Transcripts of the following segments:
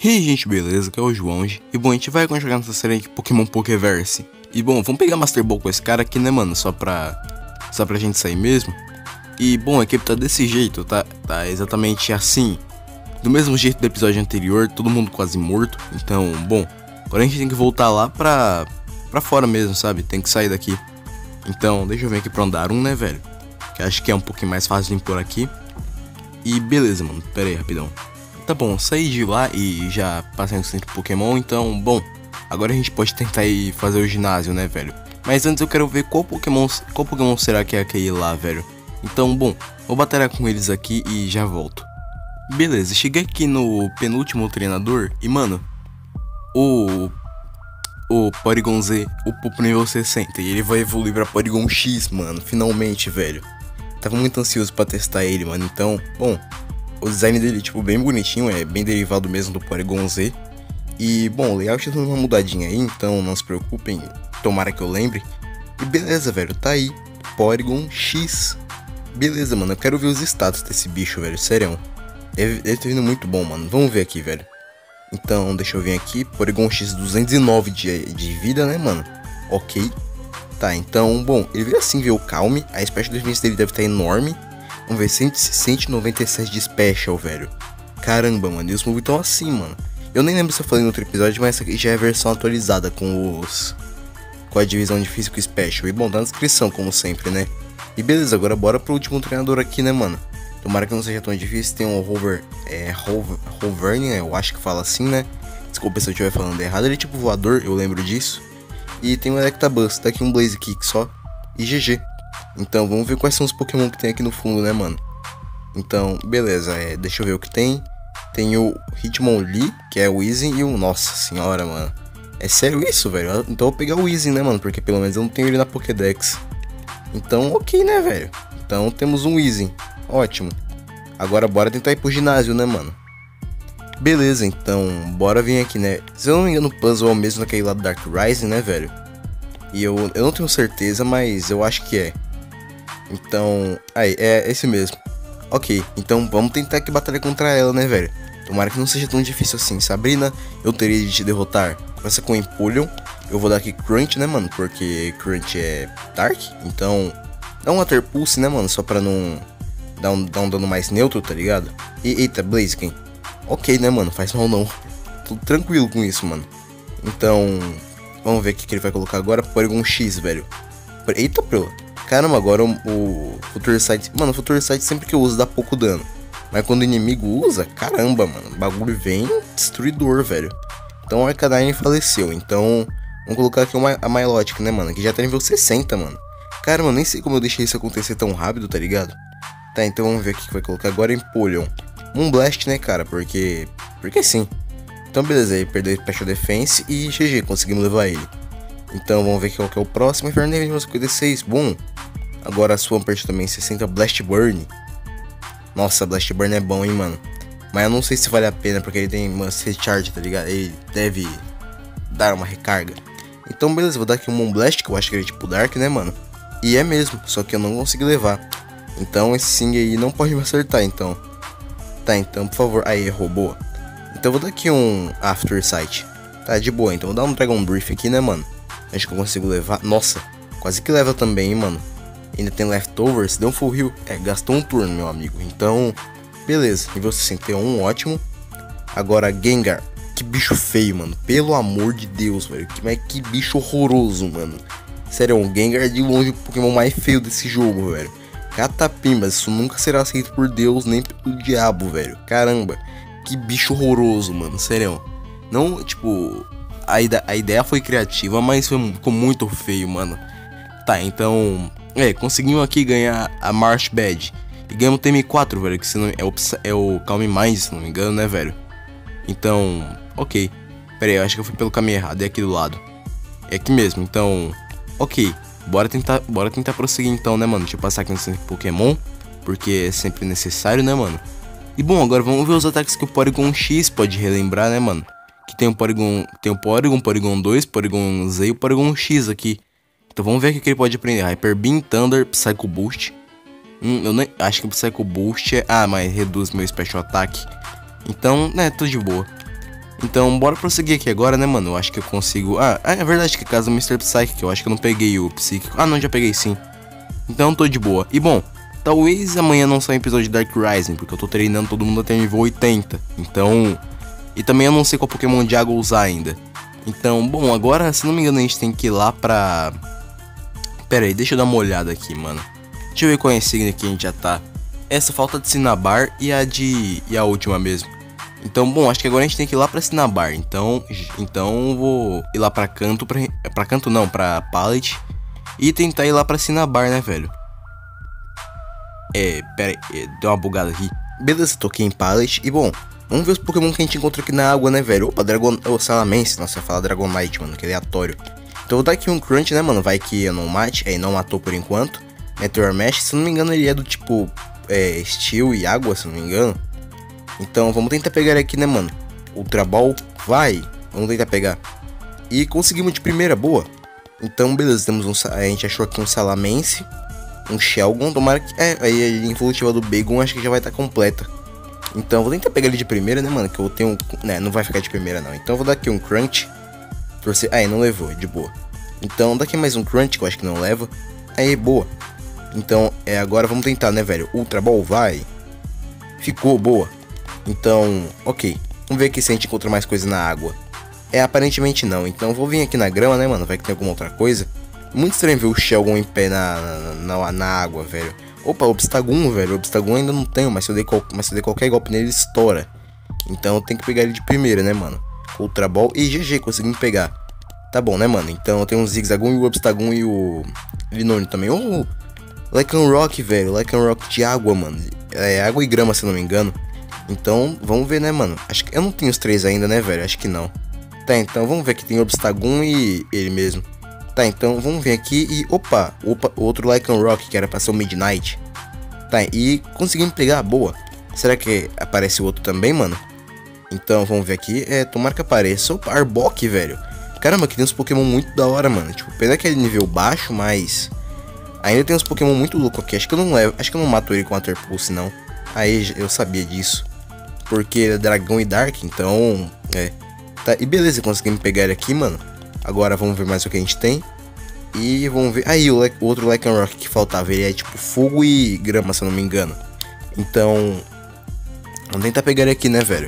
E aí gente, beleza? Aqui é o João e bom, a gente vai continuar nessa série aqui Pokémon Pokéverse. E bom, vamos pegar Master Ball com esse cara aqui, né mano, só pra gente sair mesmo. E bom, a equipe tá desse jeito, tá exatamente assim. Do mesmo jeito do episódio anterior, todo mundo quase morto. Então, bom, agora a gente tem que voltar lá pra fora mesmo, sabe? Tem que sair daqui. Então, deixa eu ver aqui pra Ondarum, né velho? Que acho que é um pouquinho mais fácil de impor aqui. E beleza, mano, pera aí, rapidão. Tá bom, saí de lá e já passei no centro Pokémon, então, bom, agora a gente pode tentar ir fazer o ginásio, né, velho? Mas antes eu quero ver qual Pokémon será que é aquele lá, velho? Então, bom, vou batalhar com eles aqui e já volto. Beleza, cheguei aqui no penúltimo treinador e, mano, o Porygon Z upou pro nível 60 e ele vai evoluir pra Porygon X, mano, finalmente, velho. Tava muito ansioso pra testar ele, mano, então, bom... O design dele, tipo, bem bonitinho, é bem derivado mesmo do Porygon Z. E, bom, o layout tá dando uma mudadinha aí, então não se preocupem, tomara que eu lembre. E beleza, velho, tá aí, Porygon X. Beleza, mano, eu quero ver os status desse bicho, velho, sério. Deve ter vindo muito bom, mano, vamos ver aqui, velho. Então, deixa eu ver aqui, Porygon X 209 de vida, né, mano? Ok. Tá, então, bom, ele veio assim ver o Calme, a Special Defense dele deve estar enorme. Vamos ver, 197 de Special, velho. Caramba, mano, e os moves estão assim, mano. Eu nem lembro se eu falei no outro episódio, mas essa aqui já é a versão atualizada com a divisão de físico Special. E bom, tá na descrição, como sempre, né? E beleza, agora bora pro último treinador aqui, né, mano? Tomara que não seja tão difícil. Tem um Hoverne, né? Eu acho que fala assim, né? Desculpa se eu estiver falando errado. Ele é tipo voador, eu lembro disso. E tem um Electabuzz, tá aqui um Blaze Kick só. E GG. Então, vamos ver quais são os Pokémon que tem aqui no fundo, né, mano? Então, beleza, deixa eu ver o que tem. Tem o Hitmonlee, que é o Weezing, e o... Nossa senhora, mano. É sério isso, velho? Então eu vou pegar o Weezing, né, mano? Porque pelo menos eu não tenho ele na Pokédex. Então, ok, né, velho? Então, temos um Weezing. Ótimo. Agora, bora tentar ir pro ginásio, né, mano? Beleza, então, bora vir aqui, né? Se eu não me engano, o puzzle é o mesmo naquele lá do Dark Rising, né, velho? E eu não tenho certeza, mas eu acho que é. Então, aí, é esse mesmo. Ok, então vamos tentar aqui batalhar contra ela, né, velho? Tomara que não seja tão difícil assim. Sabrina, eu teria de te derrotar. Começa com Empoleon. Eu vou dar aqui Crunch, né, mano? Porque Crunch é Dark. Então, dá um Water Pulse, né, mano? Só pra não dar um dano mais neutro, tá ligado? Eita, Blaziken. Ok, né, mano? Faz mal não. Tô tranquilo com isso, mano. Então, vamos ver o que ele vai colocar agora. Porygon X, velho. Eita, pro. Caramba, agora o Future Sight... Mano, o Future Sight sempre que eu uso dá pouco dano. Mas quando o inimigo usa, caramba, mano. O bagulho vem destruidor, velho. Então a Arcanine faleceu. Então, vamos colocar aqui a Milotic, né, mano? Que já tá nível 60, mano. Caramba, eu nem sei como eu deixei isso acontecer tão rápido, tá ligado? Tá, então vamos ver o que vai colocar agora. Empoleon. Moonblast, né, cara? Porque sim. Então beleza, aí perdeu Special Defense e GG, conseguimos levar ele. Então vamos ver qual que é o próximo. Inferno nível 56, bom. Agora a Swampert também 60, Blast Burn. Nossa, Blast Burn é bom, hein, mano. Mas eu não sei se vale a pena, porque ele tem uma recharge, tá ligado? Ele deve dar uma recarga. Então beleza, vou dar aqui um Moonblast, que eu acho que ele é tipo Dark, né, mano? E é mesmo, só que eu não consegui levar. Então esse Sing aí não pode me acertar, então. Tá, então por favor. Aí, errou, boa. Então eu vou dar aqui um After Sight. Tá, de boa, então vou dar um Dragon Brief aqui, né, mano? Acho que eu consigo levar. Nossa, quase que leva também, hein, mano. Ainda tem Leftovers, deu um full heal. Gastou um turno, meu amigo. Então, beleza. Nível 61, ótimo. Agora, Gengar. Que bicho feio, mano. Pelo amor de Deus, velho. Mas que bicho horroroso, mano. Sério, o Gengar é de longe o Pokémon mais feio desse jogo, velho. Catapimbas, isso nunca será aceito por Deus nem pelo diabo, velho. Caramba. Que bicho horroroso, mano. Sério. Não, tipo... A ideia foi criativa, mas ficou muito feio, mano. Tá, então... conseguimos aqui ganhar a Marsh Badge. E ganhamos o TM4, velho, que se não, é o Calm Mind, se não me engano, né, velho? Então, ok. Pera aí, eu acho que eu fui pelo caminho errado, é aqui do lado. É aqui mesmo, então... Ok, bora tentar prosseguir então, né, mano? Deixa eu passar aqui no centro Pokémon, porque é sempre necessário, né, mano? E bom, agora vamos ver os ataques que o Porygon X pode relembrar, né, mano? Que tem o Porygon 2, Porygon Z e o Porygon X aqui. Então vamos ver o que ele pode aprender. Hyper Beam, Thunder, Psycho Boost. Eu nem acho que o Psycho Boost é... mas reduz meu Special Attack. Então, né, tudo de boa. Então, bora prosseguir aqui agora, né, mano? Eu acho que eu consigo... Ah, é verdade que é caso do Mr. Psychic, eu acho que eu não peguei o Psíquico. Ah, não, já peguei sim. Então, tô de boa. E, bom, talvez amanhã não saia um episódio de Dark Rising, porque eu tô treinando todo mundo até nível 80. Então... E também eu não sei qual Pokémon de água usar ainda. Então, bom, agora, se não me engano, a gente tem que ir lá pra... Pera aí, deixa eu dar uma olhada aqui, mano. Deixa eu ver qual é a insígnia que a gente já tá. Essa falta de Cinnabar e a última mesmo. Então, bom, acho que agora a gente tem que ir lá pra Cinnabar. Então vou ir lá pra Canto, pra Canto não, pra Pallet. E tentar ir lá pra Cinnabar, né, velho? Pera aí, deu uma bugada aqui. Beleza, toquei em Pallet. E, bom, vamos ver os Pokémon que a gente encontra aqui na água, né, velho? Opa, Salamence. Nossa, eu ia falar Dragonite, mano, que aleatório. Então, vou dar aqui um Crunch, né, mano? Vai que eu não mate. Não matou por enquanto. Meteor Mash, se não me engano, ele é do tipo... Steel e água, se não me engano. Então vamos tentar pegar ele aqui, né, mano? Ultra Ball, vai. Vamos tentar pegar. E conseguimos de primeira, boa. Então beleza, temos a gente achou aqui um Salamence, um Shelgon. Tomara que... aí a evolutiva do Bagon acho que já vai estar completa. Então vou tentar pegar ele de primeira, né, mano? Que eu tenho... não vai ficar de primeira, não. Então eu vou dar aqui um Crunch. Aí não levou, de boa. Então daqui mais um Crunch, que eu acho que não leva. Aí, boa. Então, agora vamos tentar, né, velho? Ultra Ball, vai. Ficou, boa. Então, ok. Vamos ver aqui se a gente encontra mais coisa na água. Aparentemente não. Então, vou vir aqui na grama, né, mano? Vai que tem alguma outra coisa. Muito estranho ver o Shelgon em pé na água, velho. Opa, Obstagoon, velho. Obstagoon ainda não tenho, mas se eu der qualquer golpe nele, ele estoura. Então, eu tenho que pegar ele de primeira, né, mano? Ultra Ball e GG, conseguimos pegar. Tá bom, né, mano? Então, eu tenho um Zigzagoon e o Obstagoon e o Linone também. Lycanroc, velho. Lycanroc de água, mano. Água e grama, se não me engano. Então, vamos ver, né, mano? Acho que eu não tenho os três ainda, né, velho? Acho que não. Tá, então, vamos ver aqui. Tem Obstagoon e ele mesmo. Tá, então, vamos ver aqui e... Opa, outro Lycanroc, que era pra ser o Midnight. Tá, e conseguimos pegar, boa. Será que aparece o outro também, mano? Então, vamos ver aqui. Tomara que apareça. Opa, Arbok, velho. Caramba, aqui tem uns Pokémon muito da hora, mano. Tipo, pena que é nível baixo, mas... Ainda tem uns Pokémon muito loucos aqui. Acho que eu não levo. Acho que eu não mato ele com Water Pulse, não. Aí eu sabia disso. Porque ele é Dragão e Dark, então... Tá, e beleza, conseguimos pegar ele aqui, mano. Agora vamos ver mais o que a gente tem. E vamos ver... Aí, o outro Lycanroc que faltava. Ele é tipo fogo e grama, se eu não me engano. Então... Vamos tentar pegar ele aqui, né, velho?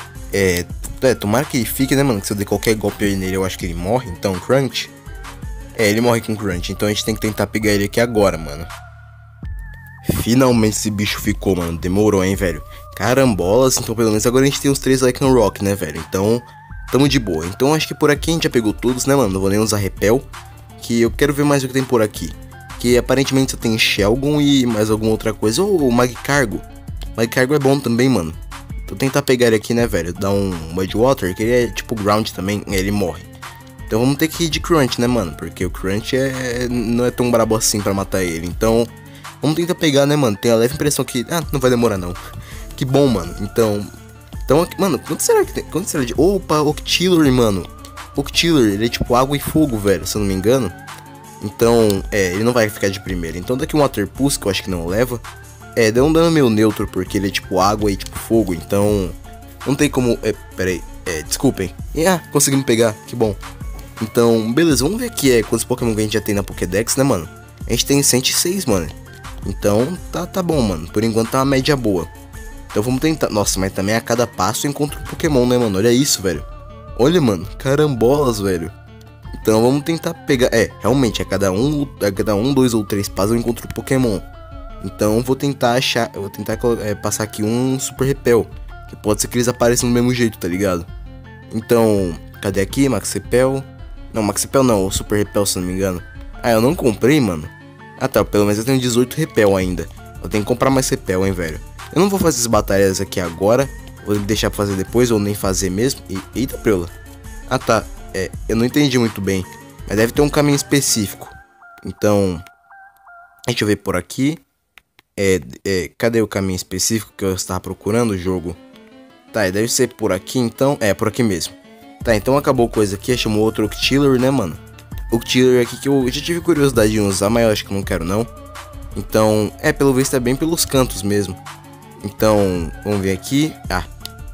Tomara que ele fique, né, mano? Que se eu der qualquer golpe nele, eu acho que ele morre. Então, Crunch... ele morre com Crunch, então a gente tem que tentar pegar ele aqui agora, mano. Finalmente esse bicho ficou, mano. Demorou, hein, velho. Carambolas, então pelo menos agora a gente tem os 3 Lycanroc, né, velho. Então, tamo de boa. Então acho que por aqui a gente já pegou todos, né, mano. Não vou nem usar Repel, que eu quero ver mais o que tem por aqui. Que aparentemente só tem Shelgon e mais alguma outra coisa. Ou Magcargo. Magcargo é bom também, mano. Vou tentar pegar ele aqui, né, velho. Dar um Mudwater, que ele é tipo Ground também, ele morre. Então vamos ter que ir de Crunch, né, mano? Porque o Crunch não é tão brabo assim pra matar ele. Então, vamos tentar pegar, né, mano? Tem a leve impressão que... não vai demorar, não. Que bom, mano. Então mano, quanto será que tem? Quanto será de... Opa, Octillery, mano. Octillery, ele é tipo água e fogo, velho, se eu não me engano. Então, ele não vai ficar de primeira. Então daqui um Water Pulse, que eu acho que não leva. Deu um dano meio neutro, porque ele é tipo água e tipo fogo. Então, não tem como... pera aí. Desculpem. Conseguimos pegar, que bom. Então, beleza, vamos ver aqui quantos Pokémon que a gente já tem na Pokédex, né, mano? A gente tem 106, mano. Então, tá bom, mano. Por enquanto tá uma média boa. Então vamos tentar... Nossa, mas também a cada passo eu encontro um Pokémon, né, mano? Olha isso, velho. Olha, mano, carambolas, velho. Então vamos tentar pegar... realmente, a cada 2 ou 3 passos eu encontro um Pokémon. Então vou tentar achar... Eu vou tentar passar aqui um Super Repel. Que pode ser que eles apareçam do mesmo jeito, tá ligado? Então, cadê aqui? Max Repel... Não, Max Repel não, o Super Repel, se não me engano. Eu não comprei, mano. Tá, pelo menos eu tenho 18 Repel ainda. Eu tenho que comprar mais Repel, hein, velho. Eu não vou fazer as batalhas aqui agora. Vou deixar pra fazer depois, ou nem fazer mesmo. Eita, preula. Tá. Eu não entendi muito bem. Mas deve ter um caminho específico. Então, deixa eu ver por aqui. Cadê o caminho específico que eu estava procurando o jogo? Tá, deve ser por aqui, então. Por aqui mesmo. Tá, então acabou coisa aqui, chamou outro Octillery, né, mano? Octillery aqui que eu já tive curiosidade de usar, mas eu acho que não quero, não. Então, pelo visto é bem pelos cantos mesmo. Então, vamos ver aqui.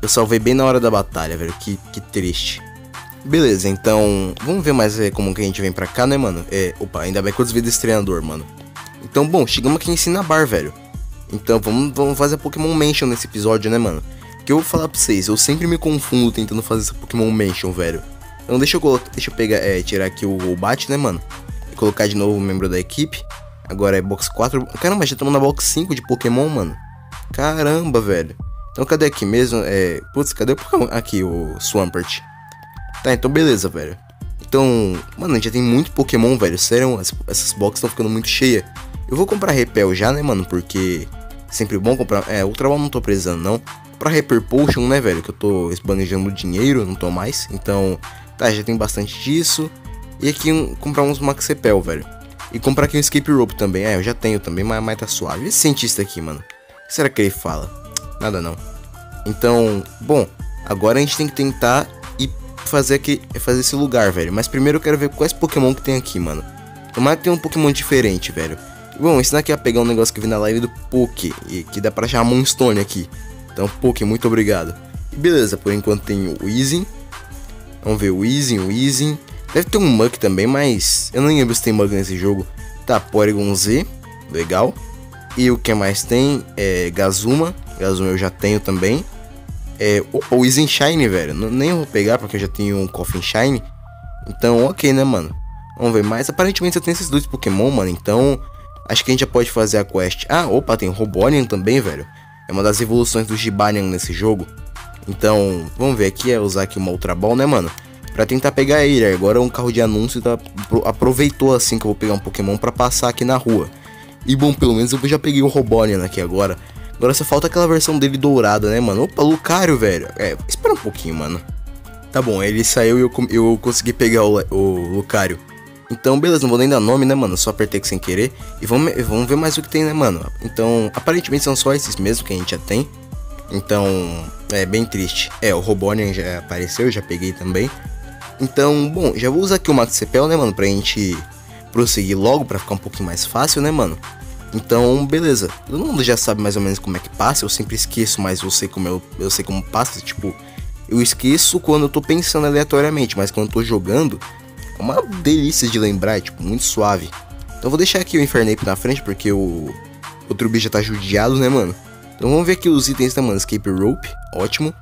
Eu salvei bem na hora da batalha, velho. Que triste. Beleza, então vamos ver mais como que a gente vem pra cá, né, mano? Opa, ainda bem que eu desviei desse treinador, mano. Então, bom, chegamos aqui em Cinnabar, velho. Então, vamos fazer a Pokémon Mansion nesse episódio, né, mano? Que eu vou falar pra vocês, eu sempre me confundo tentando fazer essa Pokémon Mansion, velho. Então deixa eu pegar, tirar aqui o Golbat, né, mano? E colocar de novo o membro da equipe. Agora é box 4. Caramba, já estamos na box 5 de Pokémon, mano. Caramba, velho. Então cadê aqui mesmo? Putz, cadê o Pokémon? Aqui, o Swampert. Tá, então beleza, velho. Então, mano, a gente já tem muito Pokémon, velho. Sério, essas boxes estão ficando muito cheias. Eu vou comprar Repel já, né, mano? Porque é sempre bom comprar. Ultra Ball não tô precisando, não. Pra Hyper Potion, né, velho? Que eu tô esbanejando dinheiro, não tô mais. Então, tá, já tem bastante disso. E aqui comprar uns Max Repel, velho. E comprar aqui um Escape Rope também. Eu já tenho também, mas tá suave. Esse cientista aqui, mano. O que será que ele fala? Nada não. Então, bom, agora a gente tem que tentar e fazer esse lugar, velho. Mas primeiro eu quero ver quais Pokémon que tem aqui, mano. Tomara que tem um Pokémon diferente, velho. Bom, ensinar aqui a pegar um negócio que eu vi na live do Poké. E que dá pra achar Moonstone aqui. Então, Poké, muito obrigado. E beleza, por enquanto tem o Weezing. Vamos ver o Weezing. Deve ter um Muk também, mas eu não lembro se tem Muk nesse jogo. Tá, Porygon Z, legal. E o que mais tem é Gazuma. Gazuma eu já tenho também. Opa, o Weezing Shine, velho. Nem vou pegar porque eu já tenho um Coffin Shine. Então, ok, né, mano? Vamos ver mais. Aparentemente eu tenho esses dois Pokémon, mano. Então, acho que a gente já pode fazer a quest. Opa, tem o Robonian também, velho. É uma das evoluções do Gibanian nesse jogo. Então, vamos ver aqui, usar aqui uma Ultra Ball, né, mano? Pra tentar pegar ele. Agora é um carro de anúncio, aproveitou assim que eu vou pegar um Pokémon pra passar aqui na rua. E bom, pelo menos eu já peguei o Robonian aqui agora. Agora só falta aquela versão dele dourada, né, mano? Opa, Lucario, velho. Espera um pouquinho, mano. Tá bom, ele saiu e eu consegui pegar o Lucario. Então, beleza, não vou nem dar nome, né, mano? Só apertei aqui sem querer. E vamos ver mais o que tem, né, mano? Então, aparentemente são só esses mesmo que a gente já tem. Então, é bem triste. O Robonian já apareceu, eu já peguei também. Então, bom, já vou usar aqui o Max Repel, né, mano? Pra gente prosseguir logo, pra ficar um pouquinho mais fácil, né, mano? Então, beleza. Todo mundo já sabe mais ou menos como é que passa. Eu sempre esqueço, mas eu sei como passa. Tipo, eu esqueço quando eu tô pensando aleatoriamente. Mas quando eu tô jogando, é uma delícia de lembrar, tipo, muito suave. Então eu vou deixar aqui o Infernape na frente, porque o outro bicho já tá judiado, né, mano? Então vamos ver aqui os itens, né, mano? Escape Rope, ótimo.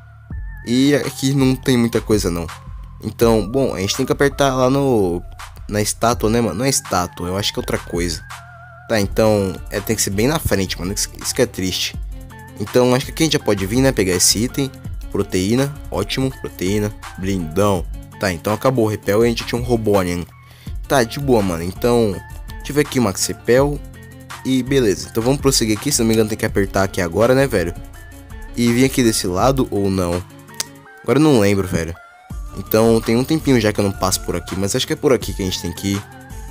E aqui não tem muita coisa, não. Então, bom, a gente tem que apertar lá na estátua, né, mano? Não é estátua, eu acho que é outra coisa. Tá, então, tem que ser bem na frente, mano. Isso que é triste. Então, acho que aqui a gente já pode vir, né? Pegar esse item. Proteína, ótimo. Proteína, blindão. Tá, então acabou o Repel e a gente tinha um Robonian. Tá, de boa, mano. Então, deixa eu ver aqui o Max Repel. E beleza, então vamos prosseguir aqui. Se não me engano tem que apertar aqui agora, né, velho? E vir aqui desse lado ou não? Agora eu não lembro, velho. Então tem um tempinho já que eu não passo por aqui. Mas acho que é por aqui que a gente tem que ir.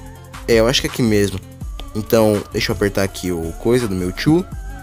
Eu acho que é aqui mesmo. Então, deixa eu apertar aqui o coisa do meu tio.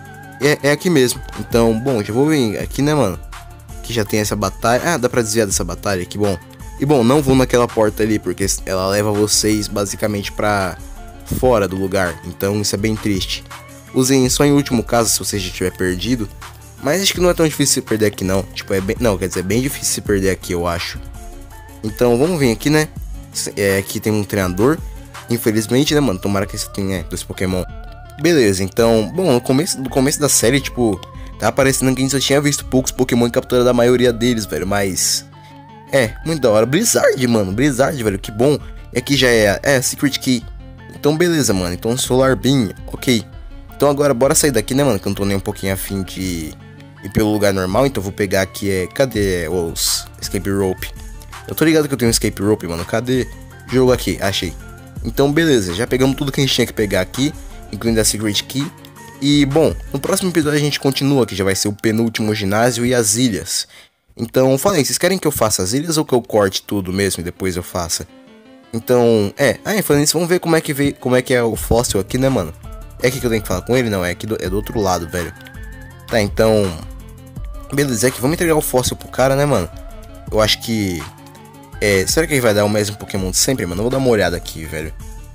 É aqui mesmo. Então, bom, já vou vir aqui, né, mano? Que já tem essa batalha. Dá pra desviar dessa batalha, que bom. E bom, não vou naquela porta ali, porque ela leva vocês basicamente pra fora do lugar. Então isso é bem triste. Usem só em último caso, se você já tiver perdido. Mas acho que não é tão difícil se perder aqui, não. Tipo, não, quer dizer, é bem difícil se perder aqui, eu acho. Então, vamos vir aqui, né? Aqui tem um treinador. Infelizmente, né, mano? Tomara que esse tenha dois Pokémon. Beleza, então... Bom, no começo da série, tipo... Tá aparecendo que a gente só tinha visto poucos Pokémon em captura da maioria deles, velho. Mas... muito da hora. Blizzard, mano. Blizzard, velho. Que bom. E aqui já é Secret Key. Então, beleza, mano. Então, Solar Beam. Ok. Então, agora, bora sair daqui, né, mano? Que eu não tô nem um pouquinho afim de ir pelo lugar normal. Então, eu vou pegar aqui, cadê os Escape Rope? Eu tô ligado que eu tenho um Escape Rope, mano. Cadê? Jogo aqui. Achei. Então, beleza. Já pegamos tudo que a gente tinha que pegar aqui, incluindo a Secret Key. E, bom, no próximo episódio a gente continua, que já vai ser o penúltimo ginásio e as ilhas. Então, falei, vocês querem que eu faça as ilhas ou que eu corte tudo mesmo e depois eu faça? Então, falando nisso, vamos ver como é que é o fóssil aqui, né, mano? É aqui que eu tenho que falar com ele? Não, é do outro lado, velho. Tá, então... Beleza, vamos entregar o fóssil pro cara, né, mano? Eu acho que... será que ele vai dar o mesmo Pokémon de sempre, mano? Eu vou dar uma olhada aqui, velho.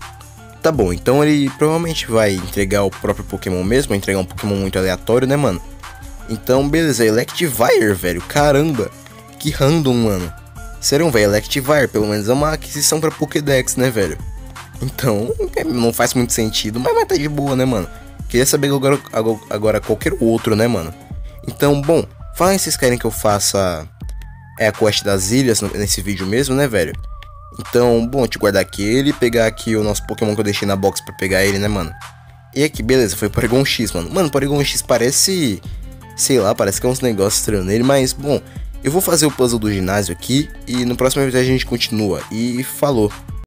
Tá bom, então ele provavelmente vai entregar o próprio Pokémon mesmo. Vai entregar um Pokémon muito aleatório, né, mano? Então, beleza, Electivire, velho, caramba, que random, mano. Sério, velho, Electivire, pelo menos é uma aquisição pra Pokédex, né, velho? Então, não faz muito sentido, mas tá de boa, né, mano? Queria saber agora qualquer outro, né, mano? Então, bom, falem se vocês querem que eu faça a quest das ilhas nesse vídeo mesmo, né, velho? Então, bom, te guardar aquele, pegar aqui o nosso Pokémon que eu deixei na box pra pegar ele, né, mano? E aqui, beleza, foi o Porygon X, mano. Mano, o Porygon X parece... sei lá, parece que é uns negócios estranhos nele, mas, bom, eu vou fazer o puzzle do ginásio aqui e no próximo vídeo a gente continua. E falou!